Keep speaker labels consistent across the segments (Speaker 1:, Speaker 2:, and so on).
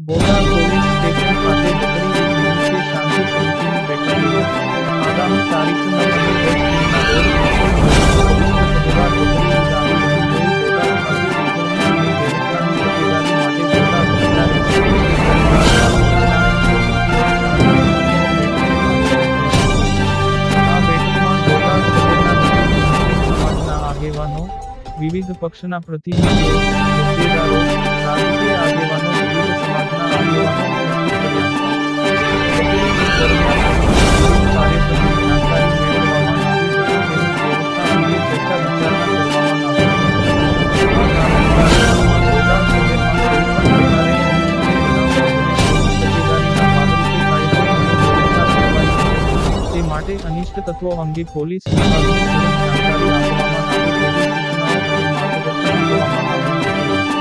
Speaker 1: Botad police station ખાતે બકરી ઈદ નિમિત્તે શાંતિ સમિતિની બેઠક યોજાઈ। આગામી તારીખ 9 અને 10 જૂનના રોજ મુસ્લિમ ધર્મના પવિત્ર તહેવાર બકરી ઈદ આવી રહી હોઈ બોટાદ ખાતે ઉજવણી અને દેવસ્તાની તકેદારી માટે બોટાદ જિલ્લા એસપી શ્રી સરદાર પાલિકાના મુખ્ય સચિવ શ્રી શાંતિ સમિતિની બેઠકમાં આવી હતી। આ બેઠકમાં બોટાદ શહેરના વિવિધ મુસ્લિમ સમાજના આગેવાનો, વિવિધ પક્ષના પ્રતિનિધિઓ, હોદ્દેદારો, રાજકીય આગેવાનો, વિવિધ સમાજના આગેવાનો ઉપસ્થિત રહ્યા હતા। બકરી ઈદ દરમિયાન આયોજિત વિવિધ કાર્યક્રમની જાણકારી મેળવવામાં આવી હતી તેમજ વ્યવસ્થા અંગે ચર્ચા વિચારણા કરવામાં આવી હતી। આ ધાર્મિક કાર્યક્રમમાં બોટાદ શહેરમાં કોઈપણ પ્રકારે અનિષ્ટ બનાવ બને તેવી તકેદારીના ભાગરૂપે કાયદો અને વ્યવસ્થા જળવાઈ રહે તે માટે અનિષ્ટ તત્વો અંગે પોલીસ વિભાગને તુરંત જાણકારી આપવામાં આવે તેવી સૂચનાઓ અને માર્ગદર્શન આપવામાં આવ્યું હતું।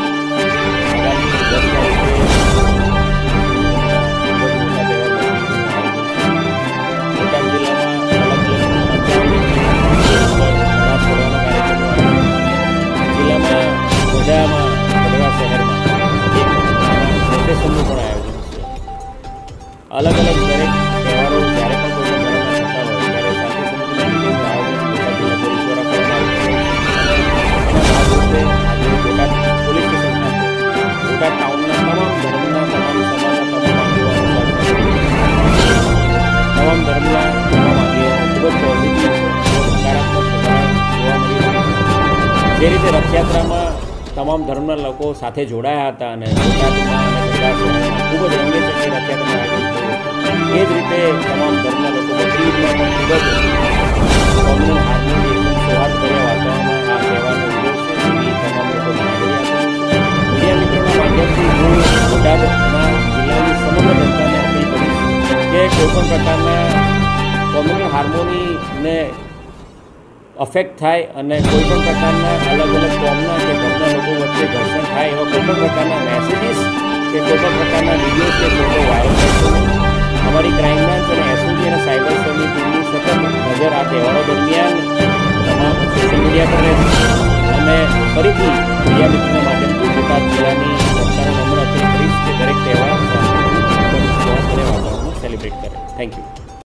Speaker 2: अलग अलग दरेक तहेवारों जयरे पण कोई पण धर्मना थता होय त्यारे शांति समितिना मीटिंगनुं आयोजन बोटाद जिल्ला पोलीस द्वारा करवामां આવ્યું છે અને એના ભાગરૂપે આજે બોટાદ પોલીસ સ્ટેશન ખાતે બોટાદ ટાઉનના તમામ ધર્મના તમામ સમાજના તમામ આગેવાનો સાથે તમામ ધર્મના તમામ આગેવાનો ખૂબ જ પોઝિટિવ છે, સકારાત્મક પ્રભાવ જોવા મળી રહ્યો છે। જે રીતે રથયાત્રામાં તમામ ધર્મના લોકો સાથે જોડાયા હતા અને બોટાદમાં અને ગંગા શહેરમાં ખૂબ જ રંગેચંગે રથયાત્રાનું આયોજન થયું હતું। એ જ રીતે તમામ ધર્મના લોકો બકરી ઈદમાં પણ ખૂબ જ કોમ્યુનલ હાર્મોની એકદમ સૌહાર્દભર્યા વાતાવરણમાં આ તહેવારને ઉજવશે એવી તમામ લોકો જણાવી રહ્યા છે। મીડિયા મિત્રોના માધ્યમથી હું બોટાદના જિલ્લાની સમગ્ર જનતાને અપીલ કરીશ કે કોઈપણ પ્રકારના કોમ્યુનલ હાર્મોનીને અફેક્ટ થાય અને કોઈપણ પ્રકારના અલગ અલગ કોમના કે ધર્મના લોકો વચ્ચે ઘર્ષણ થાય એવા કોઈપણ પ્રકારના મેસેજીસ કે કોઈપણ પ્રકારના વિડીયો કે ફોટો વાયરલ કરશો નહીં। અમારી ક્રાઇમ બ્રાન્ચ અને એસઓજી અને સાયબર સેલની ટીમની સતત નજર આ તહેવારો દરમિયાન તમામ સોશિયલ મીડિયા પર રહેશે અને ફરીથી મીડિયા મિત્રોના માધ્યમથી બોટાદ જિલ્લાની જનતાનો નમ્ર અપીલ કરીશ કે દરેક તહેવાર શાંતિપૂર્ણ વાતાવરણમાં સેલિબ્રેટ કરે। Thank you.